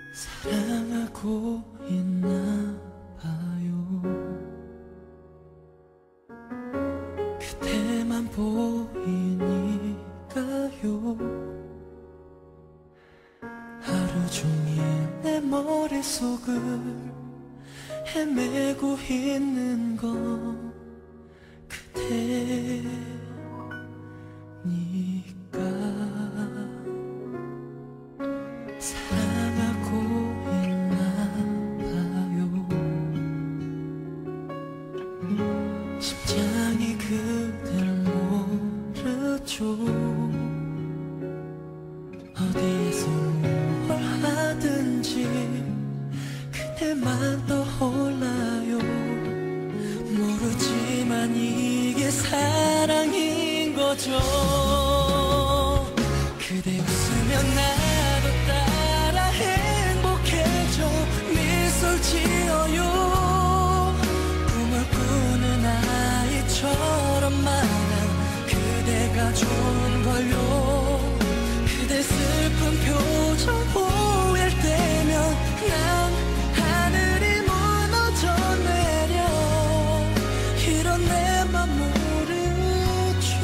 사랑하고 있나 봐요. 그대만 보이니까요. 하루 종일 내 머릿속을 헤매고 있는 건 그대니까. 사랑하고 있나 봐요. 심장이 그댈 모르죠. 어디에서 뭘 하든지 그대만 떠올라요. 모르지만 이게 사랑인 거죠. 그대 웃으면 나도 따라 행복해져. 미소를 지어요. 꿈을 꾸는 아이처럼만 그대가 좋은걸요. 그대 슬픈 표정 보일 때면 난 하늘이 무너져 내려. 이런 내 맘 모르죠.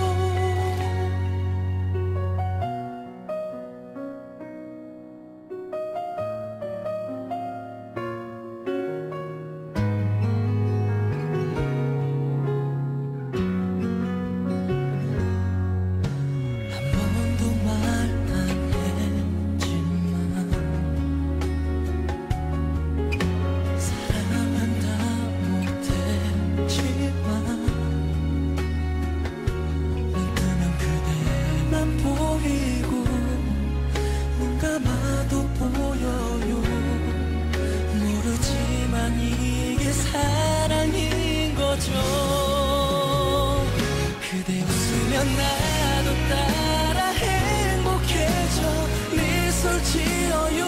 한 번도 말 안 했지만 사랑한다 못했지만 눈 뜨면 그대만 보이고 눈 감아도 보여요. 모르지만 이게 사랑인 거죠. 그대 웃으면 나도 따라 행복해져. 미소를 지어요.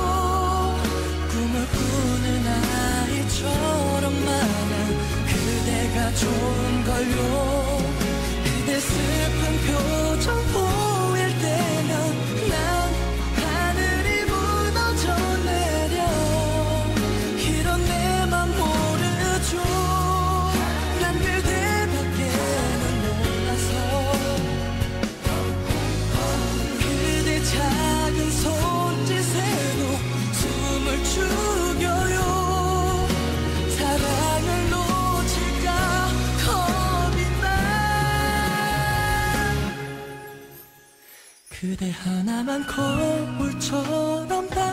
꿈을 꾸는 아이처럼만 그대가 좋은걸요. 그대 슬픈 표정 보일 때면 난 하늘이 무너져 내려. 이런 내 맘 모르죠. 난 그대밖에는 몰라서. 그대 작은 손짓에도 숨을 죽여요. 사랑을 놓칠까 겁이 나. 그대 하나만 거울처럼